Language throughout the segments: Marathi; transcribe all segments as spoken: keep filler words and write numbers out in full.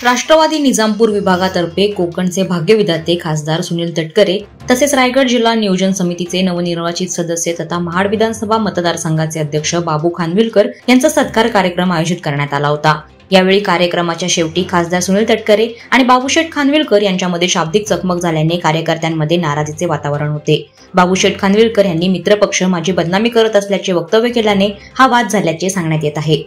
राष्ट्रवादी निजामपूर विभागातर्फे कोकणचे भाग्यविधाते खासदार सुनील तटकरे तसेच रायगड जिल्हा नियोजन समितीचे नवनिर्वाचित सदस्य तथा महाड विधानसभा मतदारसंघाचे अध्यक्ष बाबू खानविलकर यांचा सत्कार कार्यक्रम आयोजित करण्यात आला होता। यावेळी कार्यक्रमाच्या शेवटी खासदार सुनील तटकरे आणि बाबूशेठ खानविलकर यांच्यामध्ये शाब्दिक चकमक झाल्याने कार्यकर्त्यांमध्ये नाराजीचे वातावरण होते। बाबूशेठ खानविलकर यांनी मित्रपक्ष माझी बदनामी करत असल्याचे वक्तव्य केल्याने हा वाद झाल्याचे सांगण्यात येत आहे।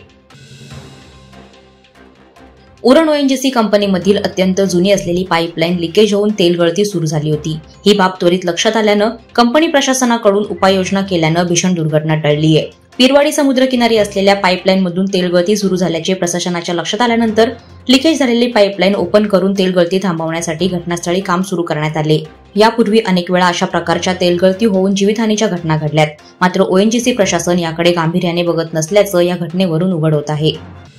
उरण ओएनजीसी कंपनीमधील अत्यंत जुनी असलेली पाईपलाईन लिकेज होऊन तेल गळती सुरू झाली होती। ही बाब त्वरित लक्षात आल्यानं कंपनी प्रशासनाकडून उपाययोजना केल्यानं भीषण दुर्घटना टळली आहे। पिरवाडी समुद्रकिनारी असलेल्या पाईपलाईन मधून तेलगळती सुरू झाल्याचे प्रशासनाच्या लक्षात आल्यानंतर लिकेज झालेली पाईपलाईन ओपन करून तेलगळती थांबवण्यासाठी घटनास्थळी काम सुरू करण्यात आले। यापूर्वी अनेक वेळा अशा प्रकारच्या तेलगळती होऊन जीवितहानीच्या घटना घडल्यात, मात्र ओएनजीसी प्रशासन याकडे गांभीर्याने बघत नसल्याचं या घटनेवरून उघड होत आहे।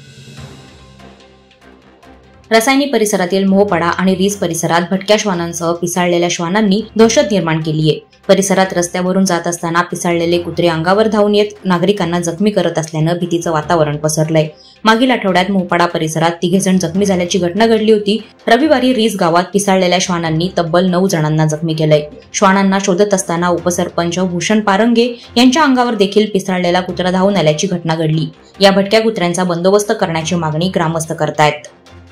रसायनी परिसरातील मोहपाडा आणि रीज परिसरात भटक्या श्वानांसह पिसाळलेल्या श्वानांनी दहशत निर्माण केली आहे। परिसरात रस्त्यावरून जात असताना पिसाळलेले कुत्रे अंगावर धावून येत नागरिकांना जखमी करत असल्यानं भीतीचं वातावरण पसरलंय। मागील आठवड्यात मोहपाडा परिसरात तिघे जण जखमी झाल्याची घटना घडली होती। रविवारी रीज गावात पिसाळलेल्या श्वानांनी तब्बल नऊ जणांना जखमी केलंय। श्वानांना शोधत असताना उपसरपंच भूषण पारंगे यांच्या अंगावर देखील पिसाळलेला कुत्रा धावून आल्याची घटना घडली। या भटक्या कुत्र्यांचा बंदोबस्त करण्याची मागणी ग्रामस्थ करतायत।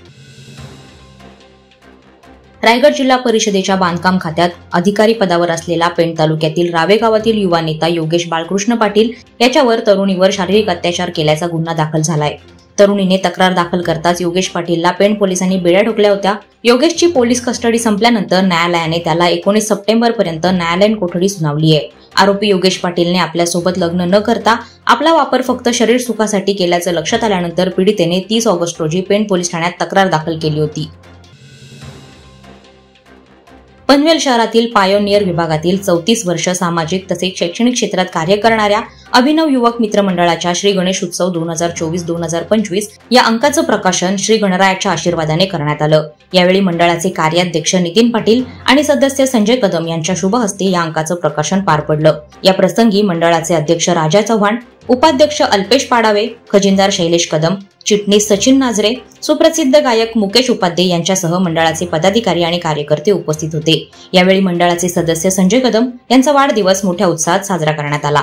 रायगड जिल्हा परिषदेच्या बांधकाम खात्यात अधिकारी पदावर असलेला पेण तालुक्यातील रावे गावातील युवा नेता योगेश बाळकृष्ण पाटील याच्यावर तरुणीवर शारीरिक अत्याचार केल्याचा गुन्हा दाखल झालाय। तरुणीने तक्रार दाखल करताच योगेश पाटीलला पेण पोलिसांनी बेड्या ठोकल्या होत्या। योगेशची पोलीस कस्टडी संपल्यानंतर न्यायालयाने त्याला एकोणीस सप्टेंबर पर्यंत न्यायालयीन कोठडी सुनावली आहे। आरोपी योगेश पाटीलने आपल्यासोबत लग्न न करता आपला वापर फक्त शरीर सुखासाठी केल्याचं लक्षात आल्यानंतर पीडितेने तीस ऑगस्ट रोजी पेण पोलीस ठाण्यात तक्रार दाखल केली होती। पनवेल शहरातील पायोनियर विभागातील चौतीस वर्ष सामाजिक तसेच शैक्षणिक क्षेत्रात कार्य करणाऱ्या अभिनव युवक मित्रमंडळाच्या श्री गणेश उत्सव दोन हजार चोवीस दोन हजार पंचवीस या अंकाचं प्रकाशन श्री गणरायाच्या आशीर्वादाने करण्यात आलं। यावेळी मंडळाचे कार्याध्यक्ष नितीन पाटील आणि सदस्य संजय कदम यांच्या शुभ हस्ते या अंकाचं प्रकाशन पार पडलं। या प्रसंगी मंडळाचे अध्यक्ष राजा चव्हाण, उपाध्यक्ष अल्पेश पाडावे, खजिनदार शैलेश कदम, चिटणीस सचिन नाझरे, सुप्रसिद्ध गायक मुकेश उपाध्ये यांच्यासह मंडळाचे पदाधिकारी आणि कार्यकर्ते उपस्थित होते। यावेळी मंडळाचे सदस्य संजय कदम यांचा वाढदिवस मोठ्या उत्साहात साजरा करण्यात आला।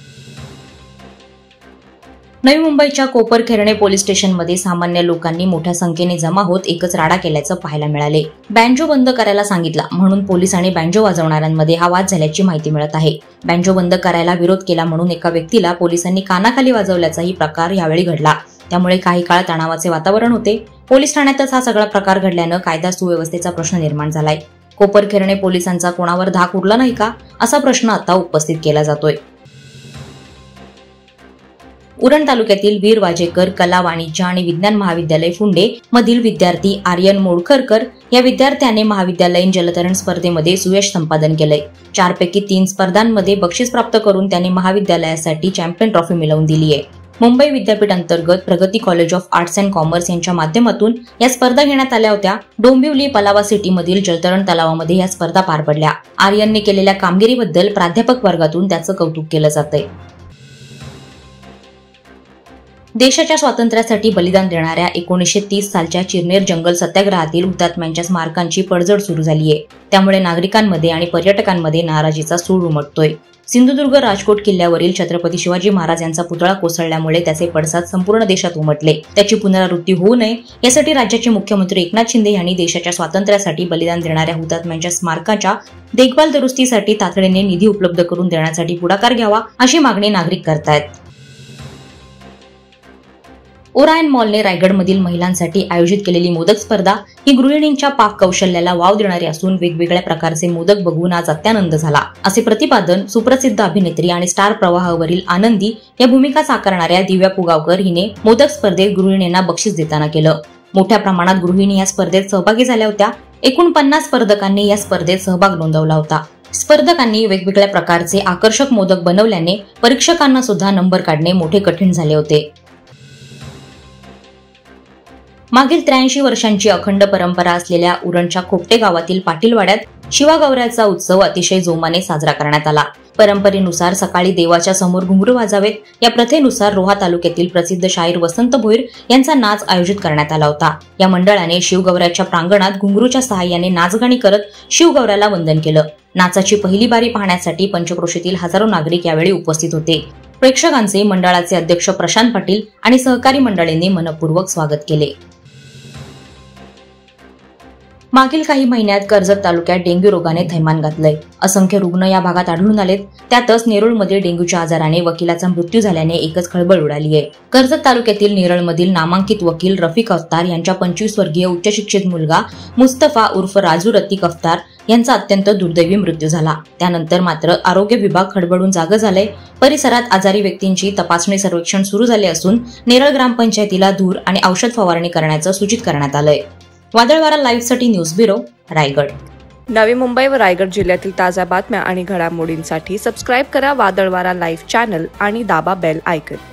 नवी मुंबईच्या कोपरखैरणे पोलीस स्टेशनमध्ये सामान्य लोकांनी मोठ्या संख्येने जमा होत एकच राडा केल्याचं पाहायला मिळाले। बँजो बंद करायला सांगितला म्हणून पोलीस आणि बँजो वाजवणाऱ्यांमध्ये हा वाद झाल्याची माहिती मिळत आहे। बँजो बंद करायला विरोध केला म्हणून एका व्यक्तीला पोलिसांनी कानाखाली वाजवल्याचाही प्रकार यावेळी घडला। त्यामुळे काही काळ तणावाचे वातावरण होते। पोलीस ठाण्यातच हा सगळा प्रकार घडल्यानं कायदा सुव्यवस्थेचा प्रश्न निर्माण झालाय। कोपरखैरणे पोलिसांचा कोणावर धाक उडला नाही का असा प्रश्न आता उपस्थित केला जातोय। उरण तालुक्यातील वीर वाजेकर कला वाणिज्य आणि विज्ञान महाविद्यालय फुंडे मधील विद्यार्थी आर्यन मोडखरकर या विद्यार्थ्याने महाविद्यालयीन जलतरण स्पर्धेमध्ये सुयश संपादन केलंय। चार पैकी तीन स्पर्धांमध्ये बक्षीस प्राप्त करून त्याने महाविद्यालयासाठी चॅम्पियन ट्रॉफी मिळवून दिली आहे। मुंबई विद्यापीठ अंतर्गत Pragati college of arts and commerce यांच्या माध्यमातून या स्पर्धा घेण्यात आल्या होत्या। डोंबिवली पलावा सिटी मधील जलतरण तलावामध्ये या स्पर्धा पार पडल्या। आर्यनने केलेल्या कामगिरीबद्दल प्राध्यापक वर्गातून त्याचं कौतुक केलं जातंय। देशाच्या स्वातंत्र्यासाठी बलिदान देणाऱ्या एकोणीसशे तीस सालच्या चिरनेर जंगल सत्याग्रहातील हुतात्म्यांच्या स्मारकांची पडझड सुरू झाली आहे। त्यामुळे नागरिकांमध्ये आणि पर्यटकांमध्ये नाराजीचा सूर उमटतोय। सिंधुदुर्ग राजकोट किल्ल्यावरील छत्रपती शिवाजी महाराज यांचा पुतळा कोसळल्यामुळे त्याचे पडसाद संपूर्ण देशात उमटले। त्याची पुनरावृत्ती होऊ नये यासाठी राज्याचे मुख्यमंत्री एकनाथ शिंदे यांनी देशाच्या स्वातंत्र्यासाठी बलिदान देणाऱ्या हुतात्म्यांच्या स्मारकाच्या देखभाल दुरुस्तीसाठी तातडीने निधी उपलब्ध करून देण्यासाठी पुढाकार घ्यावा अशी मागणी नागरिक करतायत। ओरायन मॉलने रायगडमधील महिलांसाठी आयोजित केलेली मोदक स्पर्धा ही गृहिणींच्या पाक कौशल्याला वाव देणारी असून वेगवेगळ्या प्रकारचे मोदक बघून आज अत्यानंद झाला असे प्रतिपादन सुप्रसिद्ध अभिनेत्री आणि स्टार प्रवाहावरील आनंदी या भूमिका साकारणाऱ्या दिव्या पुगावकर हिने मोदक स्पर्धेत गृहिणींना बक्षीस देताना केलं। मोठ्या प्रमाणात गृहिणी या स्पर्धेत सहभागी झाल्या होत्या। एकूण पन्नास स्पर्धकांनी या स्पर्धेत सहभाग नोंदवला होता। स्पर्धकांनी वेगवेगळ्या प्रकारचे आकर्षक मोदक बनवल्याने परीक्षकांना सुद्धा नंबर काढणे मोठे कठीण झाले होते। मागील त्र्याऐंशी वर्षांची अखंड परंपरा असलेल्या उरणच्या खोपटे गावातील पाटीलवाड्यात शिवागौऱ्याचा उत्सव अतिशय जोमाने साजरा करण्यात आला। परंपरेनुसार सकाळी देवाच्या समोर घुंगरू वाजावेत या प्रथेनुसार रोहा तालुक्यातील प्रसिद्ध शाहीर वसंत भोईर यांचा नाच आयोजित करण्यात आला होता। या मंडळाने शिवगौऱ्याच्या प्रांगणात घुंगरूच्या सहाय्याने नाचगाणी करत शिवगौऱ्याला वंदन केलं। नाचाची पहिली बारी पाहण्यासाठी पंचक्रोशीतील हजारो नागरिक यावेळी उपस्थित होते। प्रेक्षकांचे मंडळाचे अध्यक्ष प्रशांत पाटील आणि सहकारी मंडळींनी मनपूर्वक स्वागत केले। मागील काही महिन्यात कर्जत तालुक्यात डेंग्यू रोगाने थैमान घातलंय। असंख्य रुग्ण या भागात आढळून आलेत। त्यातच नेरुळमध्ये डेंग्यूच्या आजाराने वकिलाचा मृत्यू झाल्याने एकच खळबळ उडाली आहे। कर्जत तालुक्यातील नेरळमधील नामांकित वकील रफिक अफ्तार यांच्या पंचवीस वर्गीय उच्च शिक्षित मुलगा मुस्तफा उर्फ राजू रतीक अफ्तार यांचा अत्यंत दुर्दैवी मृत्यू झाला। त्यानंतर मात्र आरोग्य विभाग खडबडून जागं झालंय। परिसरात आजारी व्यक्तींची तपासणी सर्वेक्षण सुरू झाले असून नेरळ ग्रामपंचायतीला धूर आणि औषध फवारणी करण्याचं सूचित करण्यात आलंय। वादळवारा लाईव्ह साठी न्यूज ब्युरो, रायगड। नवी मुंबई व रायगड जिल्ह्यातील ताज्या बातम्या आणि घडामोडींसाठी सबस्क्राईब करा वादळवारा लाईव्ह चॅनल आणि दाबा बेल आयकॉन।